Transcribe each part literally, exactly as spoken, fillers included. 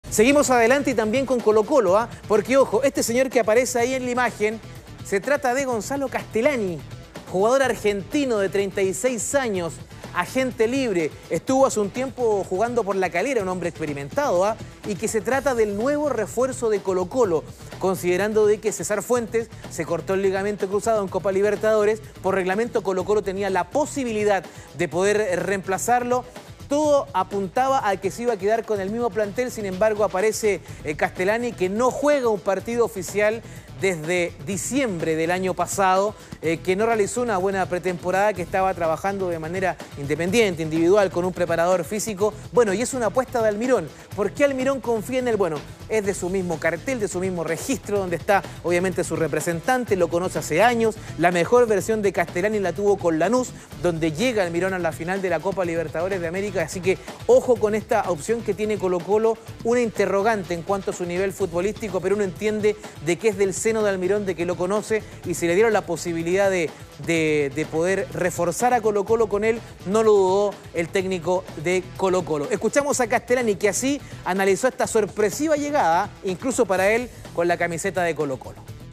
Seguimos adelante y también con Colo-Colo, ¿ah? Porque, ojo, este señor que aparece ahí en la imagen, se trata de Gonzalo Castellani, jugador argentino de treinta y seis años, agente libre. Estuvo hace un tiempo jugando por La Calera, un hombre experimentado, ¿ah? Y que se trata del nuevo refuerzo de Colo-Colo, considerando de que César Fuentes se cortó el ligamento cruzado en Copa Libertadores. Por reglamento, Colo-Colo tenía la posibilidad de poder reemplazarlo. Todo apuntaba a que se iba a quedar con el mismo plantel, sin embargo aparece eh, Castellani, que no juega un partido oficial desde diciembre del año pasado, eh, que no realizó una buena pretemporada, que estaba trabajando de manera independiente, individual, con un preparador físico. Bueno, y es una apuesta de Almirón. ¿Por qué Almirón confía en él? Bueno, es de su mismo cartel, de su mismo registro, donde está obviamente su representante, lo conoce hace años. La mejor versión de Castellani la tuvo con Lanús, donde llega Almirón a la final de la Copa Libertadores de América. Así que ojo con esta opción que tiene Colo-Colo, una interrogante en cuanto a su nivel futbolístico, pero uno entiende de que es del seno de Almirón, de que lo conoce, y si le dieron la posibilidad de, de, de poder reforzar a Colo-Colo con él, no lo dudó el técnico de Colo-Colo. Escuchamos a Castellani, que así analizó esta sorpresiva llegada, incluso para él, con la camiseta de Colo-Colo.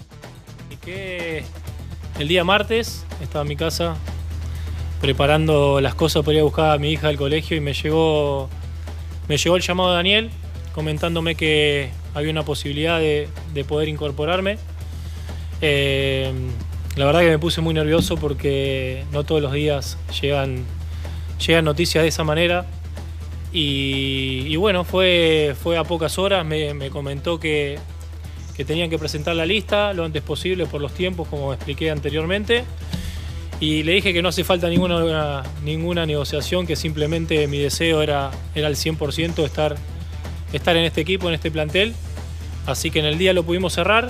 Que el día martes estaba en mi casa preparando las cosas para ir a buscar a mi hija del colegio y me llegó, me llegó el llamado de Daniel comentándome que había una posibilidad de, de poder incorporarme. Eh, la verdad que me puse muy nervioso porque no todos los días llegan, llegan noticias de esa manera. Y, y bueno, fue, fue a pocas horas, me, me comentó que, que tenían que presentar la lista lo antes posible por los tiempos, como expliqué anteriormente. Y le dije que no hace falta ninguna, ninguna negociación, que simplemente mi deseo era, era al cien por ciento estar, estar en este equipo, en este plantel. Así que en el día lo pudimos cerrar.